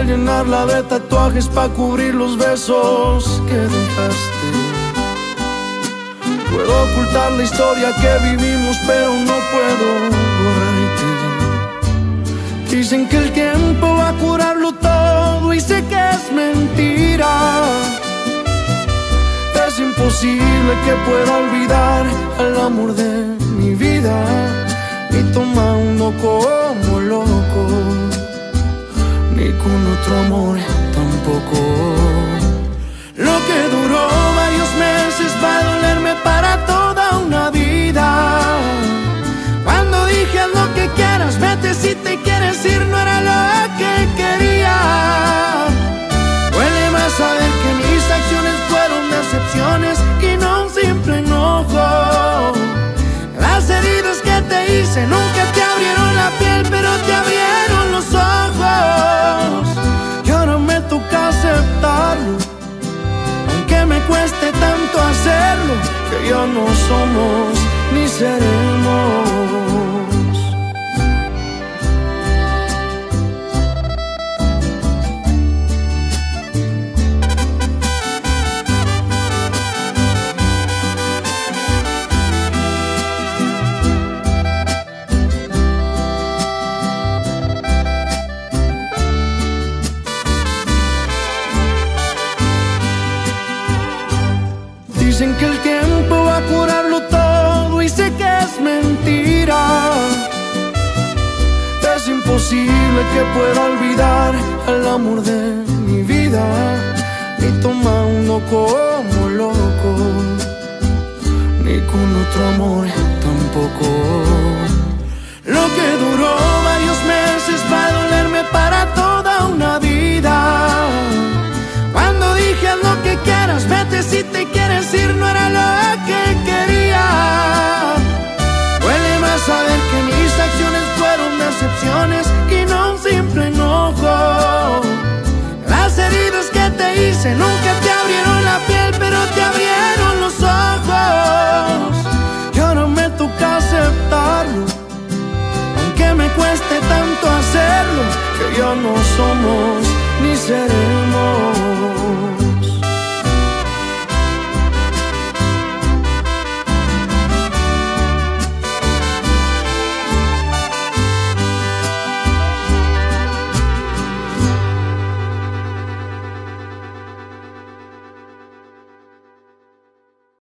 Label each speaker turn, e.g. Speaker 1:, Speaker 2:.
Speaker 1: piel, llenarla de tatuajes pa' cubrir los besos que dejaste. Puedo ocultar la historia que vivimos, pero no puedo borrarte. Dicen que el tiempo va a curarlo todo y sé que es mentira. Es imposible que pueda olvidar al amor de mi vida, ni tomando como loco, ni con otro amor tampoco. Lo que duró varios meses va a dolerme para toda una vida. Cuando dije haz lo que quieras, vete si te quieres ir, no era lo que quería. Duele más saber que mis acciones fueron decepciones y no un simple enojo. Las heridas que te hice nunca te abrieron la piel, pero te abrieron los ojos. Y ahora me toca aceptarlo, aunque me cueste tanto hacerlo, que ya no somos ni seremos. Dicen que el tiempo va a curarlo todo y sé que es mentira. Es imposible que pueda olvidar al amor de mi vida, ni tomando como loco, ni con otro amor tampoco. Lo que duró varios meses va a dolerme para toda una vida. Cuando dije haz lo que quieras, vete si te quieres ir, no era lo que quería. Duele más saber que mis acciones fueron decepciones y no un simple enojo. Las heridas que te hice nunca te abrieron la piel, pero te abrieron los ojos. Y ahora me toca aceptarlo, aunque me cueste tanto hacerlo, que ya no somos ni seremos.